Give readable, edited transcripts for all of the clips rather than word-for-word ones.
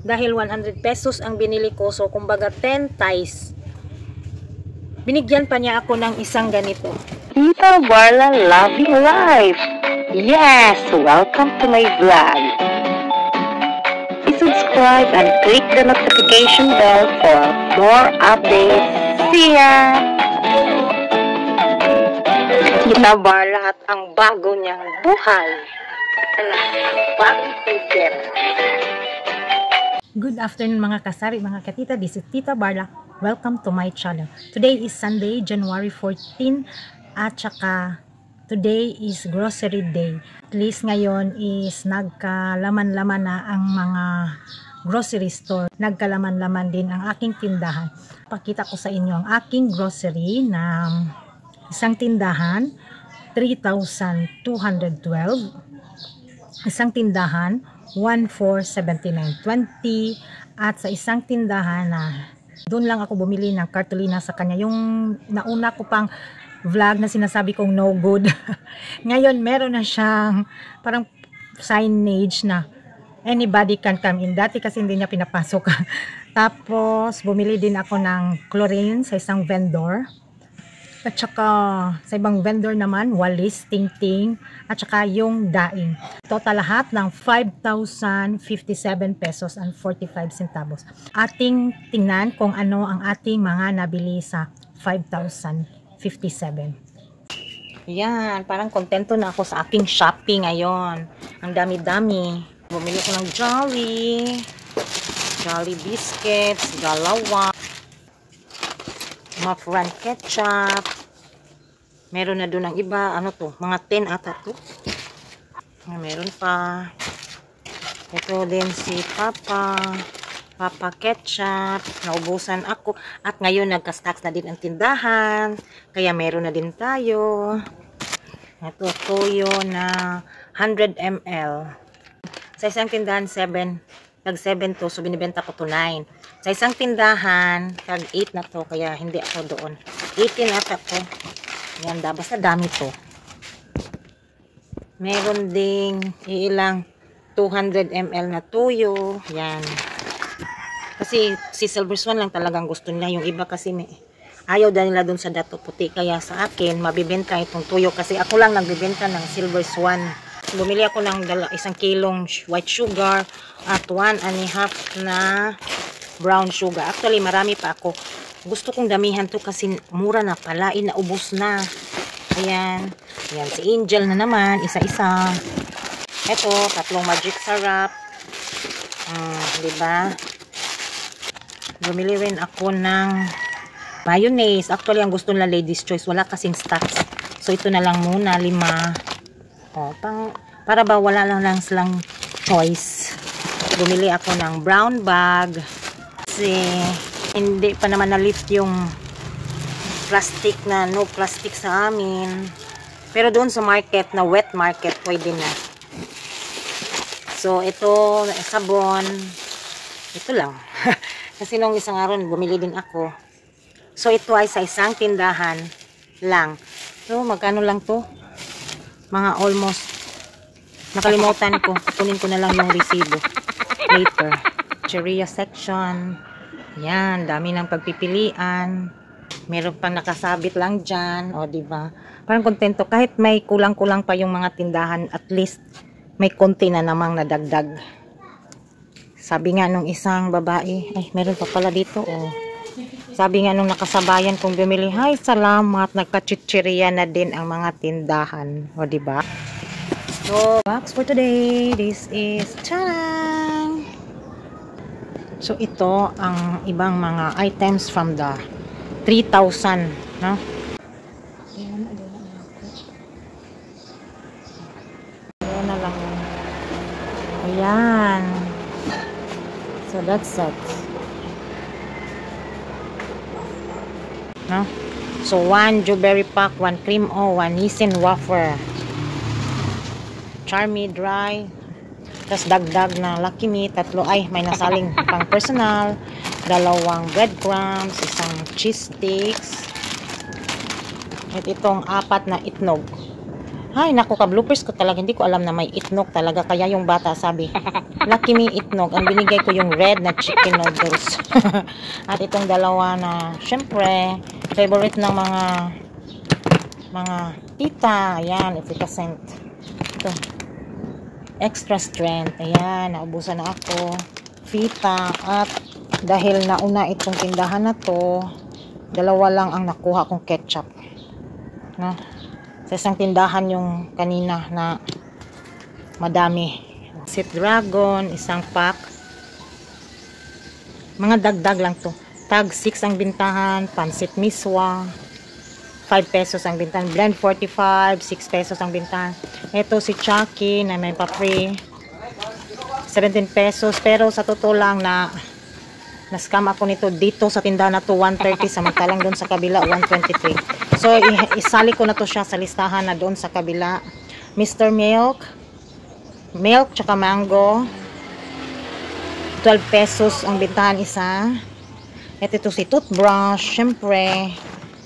Dahil 100 pesos ang binili ko, so kumbaga 10 ties. Binigyan pa niya ako ng isang ganito. Tita Barla Loving Life. Yes, welcome to my vlog. Subscribe and click the notification bell for more updates. See ya! Tita Barla at ang bago niyang buhay. Bagong ticket. Good afternoon mga kasari, mga katita. This is Tita Barla. Welcome to my channel. Today is Sunday, January 14 at saka today is grocery day. At least ngayon is nagkalaman-laman na ang mga grocery store. Nagkalaman-laman din ang aking tindahan. Pakita ko sa inyo ang aking grocery na isang tindahan 3,212, isang tindahan 1,479.20, at sa isang tindahan na doon lang ako bumili ng cartolina sa kanya. Yung nauna ko pang vlog na sinasabi kong no good. Ngayon meron na siyang parang signage na anybody can come in. Dati kasi hindi niya pinapasok. Tapos bumili din ako ng chlorine sa isang vendor. At saka sa ibang vendor naman, walis, ting-ting, at saka yung daing. Total lahat ng 5,057 pesos and 45 centavos. Ating tingnan kung ano ang ating mga nabili sa 5,057. Yan, parang kontento na ako sa aking shopping ngayon. Ang dami-dami. Bumili ko ng Jolly biscuits, dalawa. Mafran ketchup. Meron na doon ang iba. Ano to? Mga 10 ata to. Meron pa. Ito din si Papa ketchup. Naubusan ako. At ngayon nagka-stocks na din ang tindahan. Kaya meron na din tayo. Ito toyo na 100 ml. Sa isang tindahan 7 to. So binibenta ko to 9. Sa isang tindahan, tag 8 na to, kaya hindi ako doon. 18 ata to. Yan, basta dami to. Meron ding ilang 200 ml na tuyo. Yan. Kasi si Silver Swan lang talagang gusto nila. Yung iba kasi ayaw din nila doon sa Dato Puti. Kaya sa akin, mabibenta itong tuyo. Kasi ako lang nagbibenta ng Silver Swan. Bumili ako ng 1 kilong white sugar at 1.5 na brown sugar. Actually, marami pa ako. Gusto kong damihan to kasi mura na pala. Inaubos na. Ayan. Ayan, si Angel na naman. Isa-isa. Ito, 3 magic syrup. Diba? Bumili rin ako ng mayonnaise. Actually, ang gusto nila ladies choice. Wala kasing stocks. So, ito na lang muna. 5. Para ba wala lang silang choice. Bumili ako ng brown bag. Kasi hindi pa naman na-lift yung plastic na no plastic sa amin. Pero doon sa market na wet market, pwede na. So, ito, sabon. Ito lang. Kasi nung isang araw, bumili din ako. So, ito ay sa isang tindahan lang. So, magkano lang to? Mga almost. Nakalimutan ko. Kunin ko na lang yung resibo. Later. Cheria section. Yan, dami ng pagpipilian. Meron pang nakasabit lang dyan. O, diba? Parang kontento. Kahit may kulang-kulang pa yung mga tindahan, at least may konti na namang nadagdag. Sabi nga nung isang babae, ay, meron pa pala dito, oh. Sabi nga nung nakasabayan kong bumili, "Hay, salamat, nagka-chichirya na din ang mga tindahan." O, diba? So, box for today. This is charang! So, ito ang ibang mga items from the 3,000, no? Ayan na lang. Ayan. So, that's it. No? So, 1 Blueberry Pack, 1 Cream O, 1 Nissin Wafer. Charmy Dry. Tapos dagdag na Lucky Me, 3 ay may nasaling pang personal, 2 breadcrumbs, 1 cheese sticks, at itong 4 na itlog. Ay, naku, ka-bloopers ko talaga. Hindi ko alam na may itnog talaga. Kaya yung bata sabi, lucky me itnog. Ang binigay ko yung red na chicken noodles. At itong dalawa na, syempre, favorite ng mga tita. Ayan, efficacent. Ito. Extra strength. Ayan, naubusan na ako. Fita. At dahil nauna itong tindahan na to, dalawa lang ang nakuha kong ketchup. No? Sa isang tindahan yung kanina na madami. Sit Dragon, isang pack. Mga dagdag lang to. Tag 6 ang bintahan. Pansit Miswa, 5 pesos ang bintahan. Blend 45, 6 pesos ang bintahan. Ito si Chucky na may pa-free, 17 pesos. Pero sa totoo lang na-scam ako nito dito sa tindahan na to, 130, samantalang doon sa kabila 123. So isali ko na to siya sa listahan na doon sa kabila. Mr. Milk tsaka mango, 12 pesos ang bintahan isa. Ito si toothbrush, syempre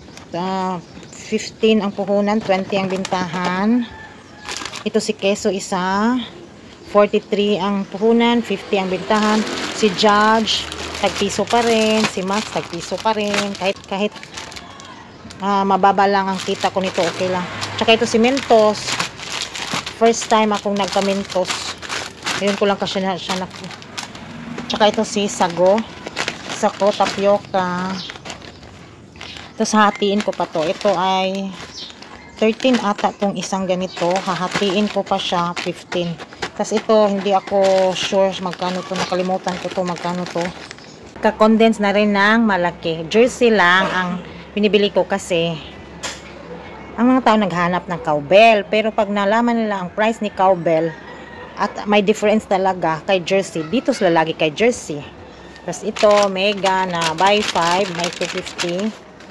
15 ang puhunan, 20 ang bintahan. Ito si keso isa, 43 ang puhunan, 50 ang bintahan. Si Judge tagpiso pa rin, si Max tagpiso pa rin, kahit mababa lang ang kita ko nito, okay lang. Tsaka ito si Mentos, first time akong nagka-Mentos, ngayon ko lang kasi siya na. Tsaka ito si Sago tapioca. Tapos hahatiin ko pa to. Ito ay 13 ata tong isang ganito, hahatiin ko pa siya 15. Tapos ito hindi ako sure magkano to, nakalimutan ko to magkano to. Ka-condense na rin ng malaki. Jersey lang ang binibili ko kasi ang mga tao naghanap ng cowbell. Pero pag nalaman nila ang price ni cowbell at may difference talaga kay jersey, dito sila lagi kay jersey. Tapos ito, mega na buy 5, may 250.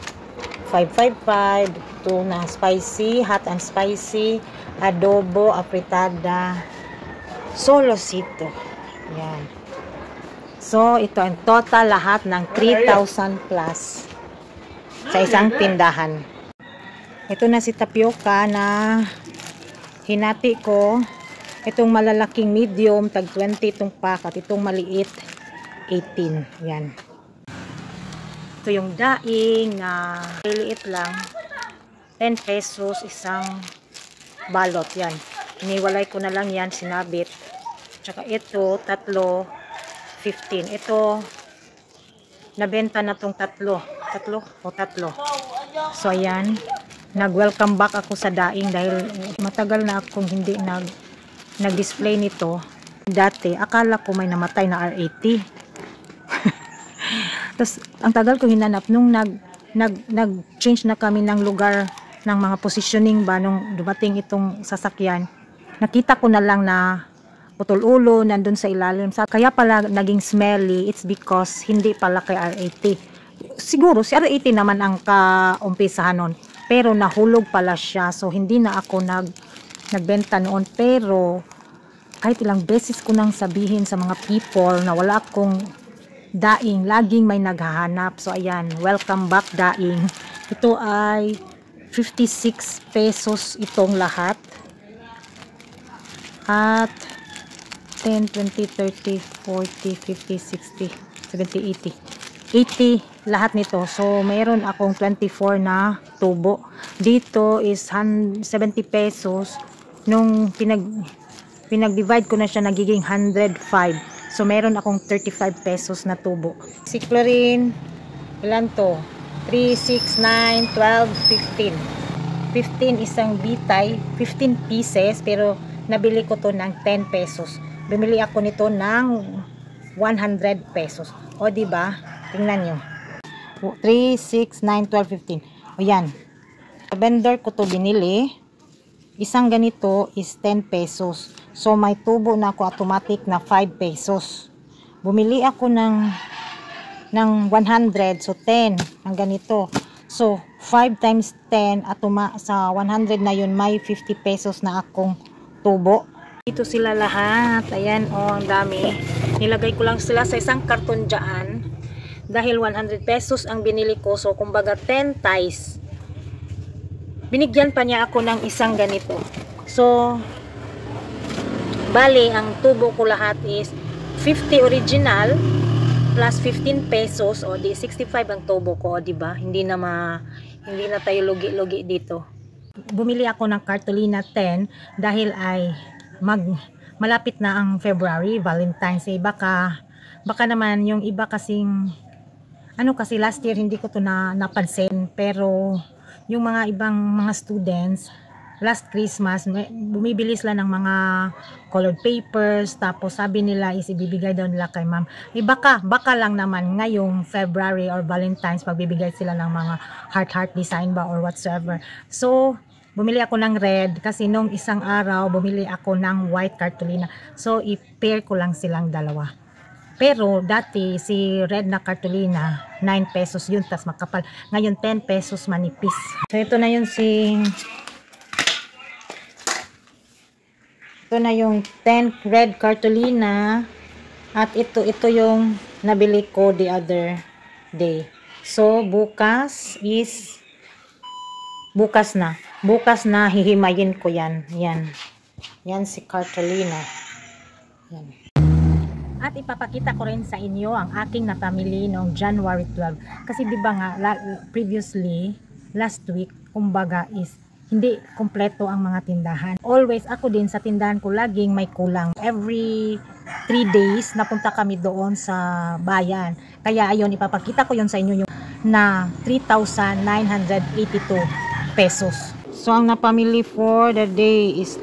555. Ito na spicy, hot and spicy, adobo, apritada, solosito. Yan. So, ito ang total lahat ng 3,000 plus sa isang tindahan. Ito na si tapioca na hinati ko. Itong malalaking medium, tag 20 itong pack. At itong maliit, 18. Yan. Ito yung daing na liit lang. 10 pesos isang balot. Yan. Iniwalay ko na lang yan, sinabit. Tsaka ito, tatlo, 15. Ito, nabenta na tong tatlo. Tatlo. So, ayan. Nag-welcome back ako sa daing dahil matagal na akong hindi nag-display nito. Dati, akala ko may namatay na R80. Tapos, ang tagal ko hinanap nung nag-change na kami ng lugar ng mga positioning ba nung dumating itong sasakyan. Nakita ko na lang na putol ulo, nandun sa ilalim. Kaya pala naging smelly, it's because hindi pala kay R80. Siguro, si R80 naman ang kaumpisahan nun. Pero nahulog pala siya. So, hindi na ako nagbenta noon. Pero, kahit ilang beses ko nang sabihin sa mga people na wala akong daing, laging may naghahanap. So, ayan, welcome back daing. Ito ay 56 pesos itong lahat. At 10, 20, 30, 40, 50, 60, 70, 80 lahat nito. So, mayroon akong 24 na tubo. Dito is 70 pesos. Nung pinag-divide ko na siya, nagiging 105. So, meron akong 35 pesos na tubo. Si chlorine, ilan to? 3, 6, 9, 12, 15. 15 isang bitay, 15 pieces, pero nabili ko to ng 10 pesos. Bumili ako nito ng 100 pesos. O, diba? Tingnan nyo. 3, 6, 9, 12, 15. O, yan. Sa vendor ko to binili. Isang ganito is 10 pesos. So, may tubo na ako automatic na 5 pesos. Bumili ako ng 100. So, 10 ang ganito. So, 5 times 10 at sa 100 na yun, may 50 pesos na akong tubo. Ito sila lahat. Ayan, oh, ang dami. Nilagay ko lang sila sa isang karton dyan. Dahil 100 pesos ang binili ko. So, kumbaga 10 ties. binigyan pa niya ako ng isang ganito. So, bali, ang tubo ko lahat is 50 original plus 15 pesos, o di 65 ang tubo ko, o di ba? Hindi na tayo lugi-lugi dito. Bumili ako ng cartolina 10 dahil ay malapit na ang February, Valentine's Day. Baka naman yung iba kasing kasi last year hindi ko to napansin, pero yung mga ibang mga students last Christmas bumibili sila ng mga colored papers, tapos sabi nila is ibibigay daw nila kay ma'am. Baka lang naman ngayong February or Valentine's pagbibigay sila ng mga heart design ba or whatsoever. So bumili ako ng red kasi nung isang araw bumili ako ng white cartolina, so i-pair ko lang silang dalawa. Pero dati si red na cartolina 9 pesos yun, tas makapal. Ngayon 10 pesos manipis. So ito na yung 10 red cartolina, at ito yung nabili ko the other day. So bukas na hihimayin ko yan si cartolina yan. At ipapakita ko rin sa inyo ang aking napamili noong January 12 kasi di ba nga previously last week kumbaga is hindi kompleto ang mga tindahan. Always ako din sa tindahan ko laging may kulang. Every 3 days napunta kami doon sa bayan. Kaya ayun, ipapakita ko yun sa inyo yung na 3,982 pesos. So ang napamili for the day is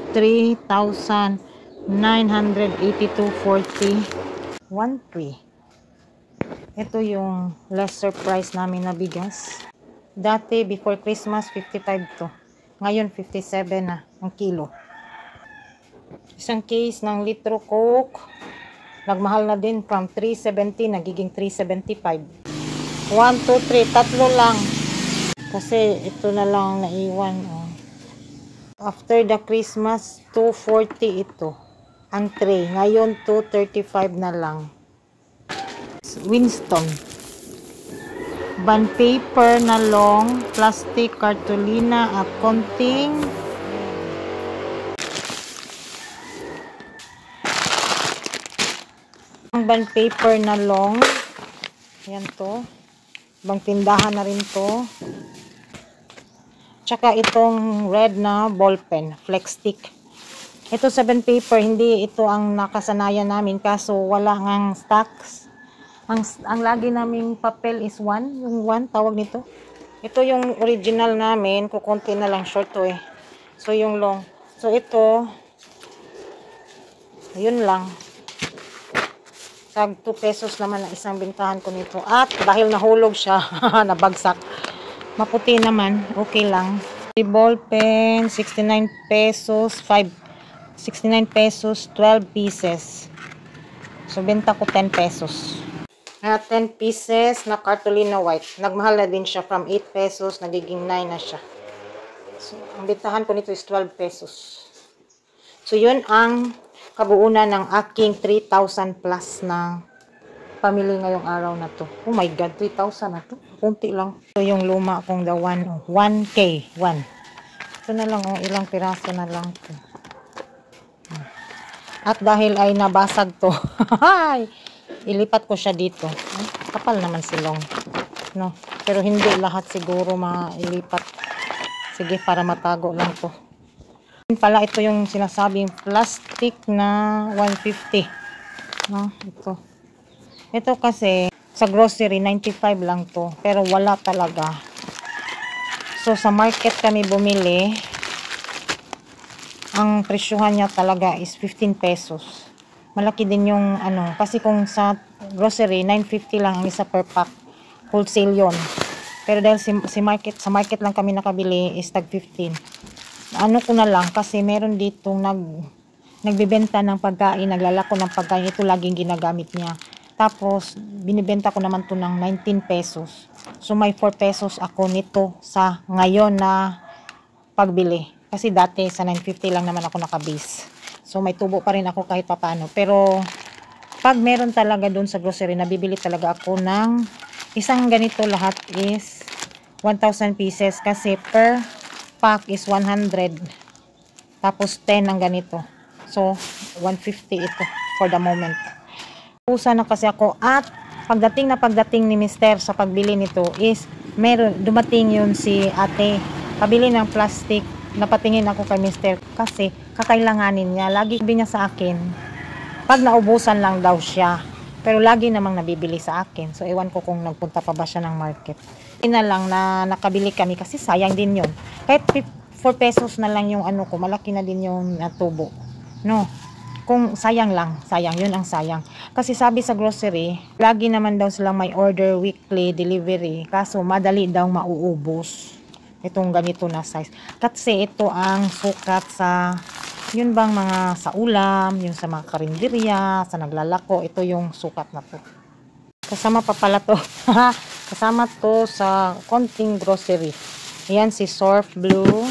3,982.40. 1.3. Ito yung lesser price namin na bigas. Dati before Christmas 55 to. Ngayon 57 na ang kilo. Isang case ng litro Coke nagmahal na din from 370 nagiging 375. 1, 2, 3, tatlo lang kasi ito na lang naiwan. After the Christmas 240 ito ang tray, ngayon 235 na lang. Winston bond paper na long, plastic cartolina at konting bond paper na long. Yan to, bang tindahan na rin to. Tsaka itong red na ball pen, flex stick. Ito 7 paper, hindi ito ang nakasanayan namin kaso wala ngang stocks. Ang lagi naming papel is 1, yung 1 tawag nito. Ito yung original namin, kukunti na lang short to eh. So yung long. So ito, yun lang. Tag 2 pesos naman ang isang bintahan ko nito. At dahil nahulog siya, nabagsak. Maputi naman, okay lang. Ball pen, 69 pesos, 69 pesos, 12 pieces. So benta ko 10 pesos. At 10 pieces na cartolina white. Nagmahal na din siya from 8 pesos, nagiging 9 na siya. So ang bintahan ko nito is 12 pesos. So yun ang kabuunan ng aking 3,000 plus na pamili ngayong araw na to. Oh my God, 3,000 na to. Kunti lang. Ito yung luma kong the 1K. 1. Ito na lang, ilang piraso na lang to. At dahil ay nabasag to, ilipat ko siya dito. Kapal naman silong. No? Pero hindi lahat siguro mailipat. Sige, para matago lang to. Pala ito yung sinasabing plastic na 150. No? Ito kasi sa grocery 95 lang to, pero wala talaga. So sa market kami bumili. Ang presyuhan niya talaga is 15 pesos. Malaki din yung kasi kung sa grocery 950 lang ang isa per pack. Wholesale yon. Pero dahil sa market lang kami nakabili is tag 15. Ko na lang kasi meron ditong nagbebenta ng pagkain, naglalako ng pagkain. Ito laging ginagamit niya. Tapos binibenta ko naman to ng 19 pesos. So may 4 pesos ako nito sa ngayon na pagbili. Kasi dati sa 950 lang naman ako nakabase. So may tubo pa rin ako kahit papano. Pero pag meron talaga doon sa grocery, nabibili talaga ako ng isang ganito lahat is 1,000 pieces. Kasi per pack is 100. Tapos 10 ang ganito. So, 150 ito for the moment. Pusa na kasi ako at pagdating ni Mister sa pagbili nito is dumating yun si ate. Pabili ng plastic. Napatingin ako kay Mister kasi kakailanganin niya. Lagi sabi niya sa akin, pag naubusan lang daw siya. Pero lagi namang nabibili sa akin. So, ewan ko kung nagpunta pa ba siya ng market. Ina lang na nakabili kami kasi sayang din yun. Kahit 4 pesos na lang yung ano ko, malaki na din yung tubo. No? Kung sayang lang, sayang. Yun ang sayang. Kasi sabi sa grocery, lagi naman daw silang may order weekly delivery. Kaso, madali daw mauubos. Itong ganito na size. Kasi ito ang sukat sa yun bang mga sa ulam, yung sa mga karinderya, sa naglalako, ito yung sukat na to. Kasama pa pala to. Kasama to sa konting grocery. Ayan si Surf Blue.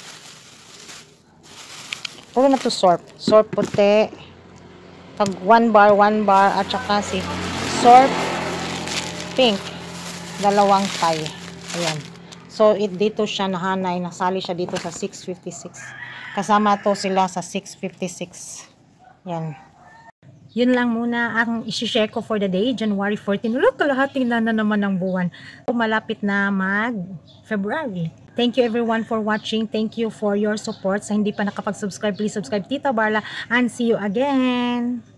Puro na to Surf. Surf puti. Tag 1 bar at saka si Surf Pink. 2 tie. Ayan. So, dito siya nahanay. Nasali siya dito sa 656. Kasama to sila sa 656. Yan. Yun lang muna ang isi-share ko for the day, January 14. Look, kalahating na naman ng buwan. Malapit na mag-February. Thank you everyone for watching. Thank you for your support. Sa hindi pa nakapag-subscribe, please subscribe Tita Barla and see you again.